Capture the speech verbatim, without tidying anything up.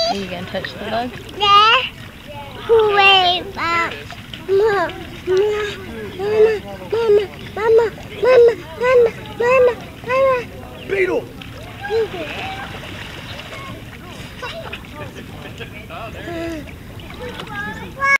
Are you going to touch the bug? Yeah. Wait, Mama, Mama, Mama, Mama, Mama, Mama, Mama, Mama. Beetle! Mama.